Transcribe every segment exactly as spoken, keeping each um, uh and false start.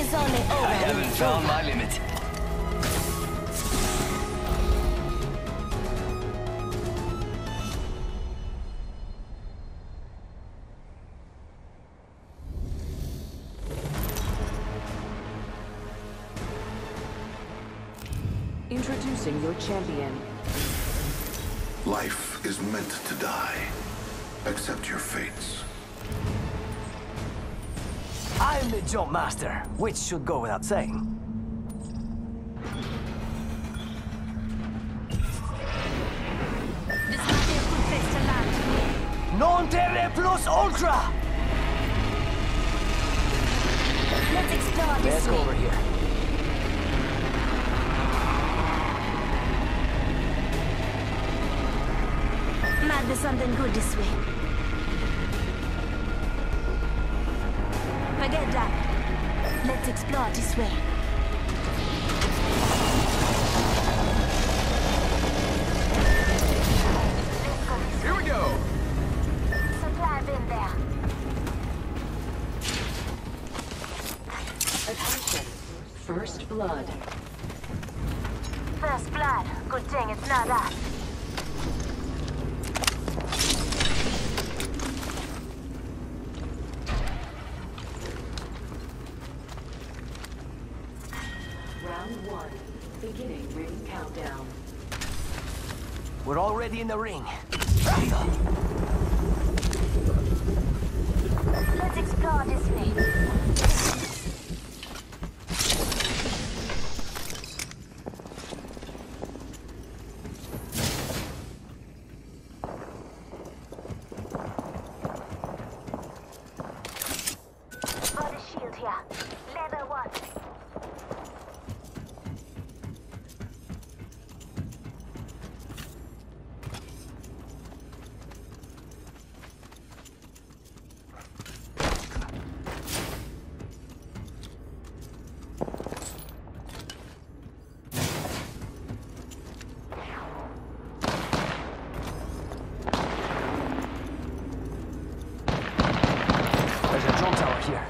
is only over. I haven't found my limit. Introducing your champion. Life is meant to die. Accept your fates. I'm the jump master, which should go without saying. This might be a good place to land. Non terre plus ultra! Let's explore this Let's go way. over here. Might be something good this way. Forget that. Let's explore this way. Here we go! Supply bin there. Attention. First blood. First blood. Good thing it's not us. Round one. Beginning ring countdown. We're already in the ring. Let's explore this way. Body shield here. Level one. There's a drone tower here.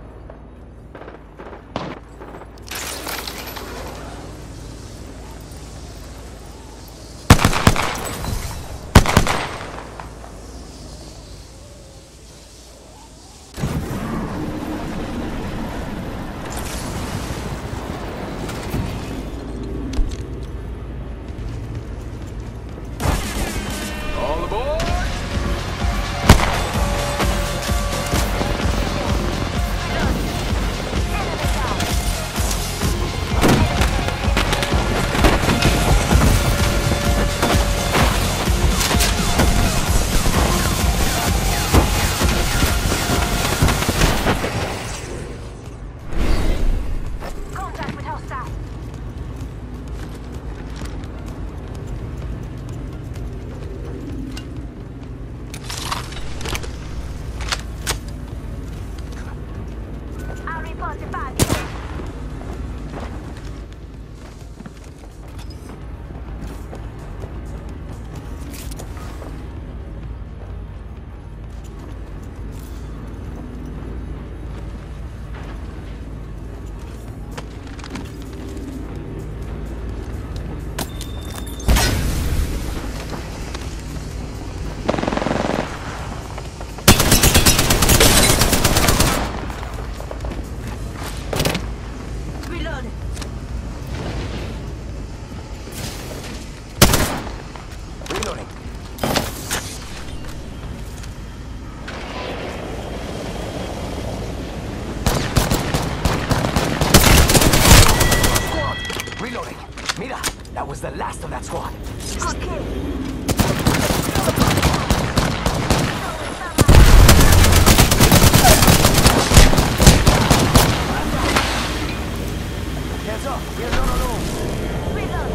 All aboard! Contact with hostile. I'll report the body. Reload. Reloading. Squad! Reloading. Mira, that was the last of that squad. Okay. Hands up. We're not alone. Reload.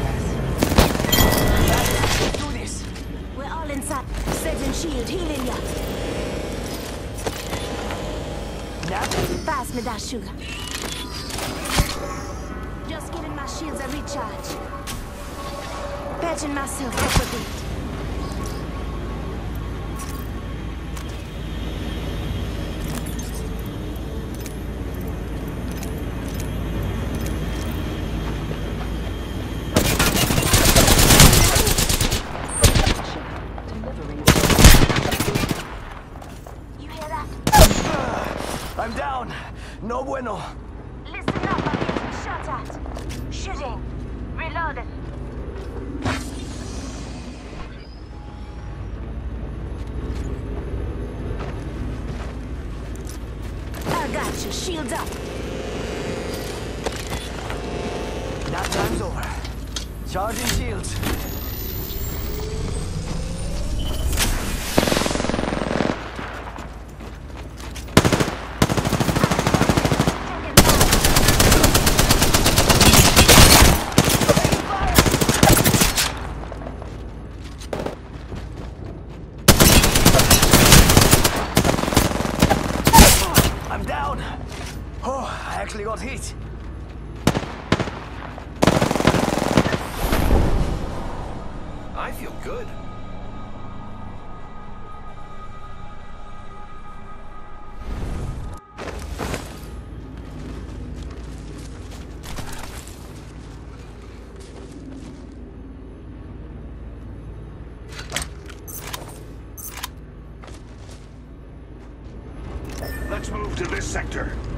Let's do this. We're all inside. Setting shield, healing ya. Now, Pass me that sugar. Just giving my shields a recharge. Patching myself up a bit. No bueno. Listen up, I'm getting shot at. Shooting. Reloaded. I got you. Shields up. That time's over. Charging shields. I'm down. Oh, I actually got hit. I feel good. Let's move to this sector.